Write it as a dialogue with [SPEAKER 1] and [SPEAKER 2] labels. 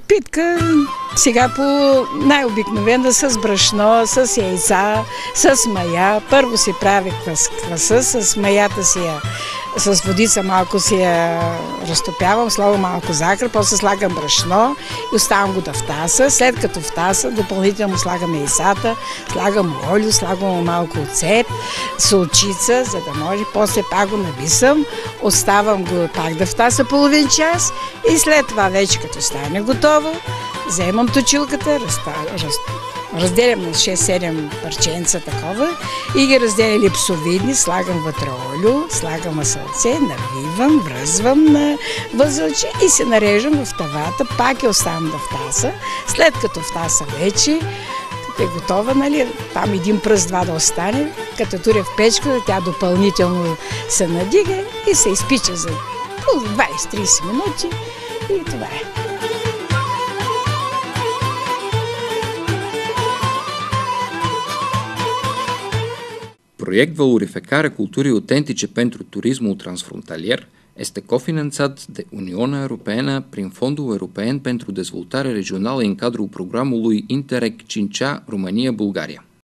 [SPEAKER 1] Питка сега по най-обикновена с брашно, с яйца, с мая. Първо си прави кваса, с маята си я, с водица малко си я разтопявам, слагам малко захар, после слагам брашно и оставам го да втаса. След като втаса, допълнително слагам яйцата, слагам олио, слагам малко оцет, солчица, за да може. После пак го набисам, оставам го пак да втаса половин час и след това вече като стане готово, вземам точилката, разделям на 6-7 парченца такова и ги разделя липсовидни, слагам вътре олио, слагам масълце, навивам, връзвам на възълче и се нареждам в тавата, пак я оставам да втаса. След като втаса вече, като е готова, нали, там един пръст-два да остане, като туря в печката, тя допълнително се надига и се изпича за 20-30 минути и това е.
[SPEAKER 2] Proiect valorificare culturii autentice pentru turismul transfrontalier este cofinanțat de Uniunea Europeană prin Fondul European pentru Dezvoltare Regională în cadrul programului Interreg 5A România-Bulgaria.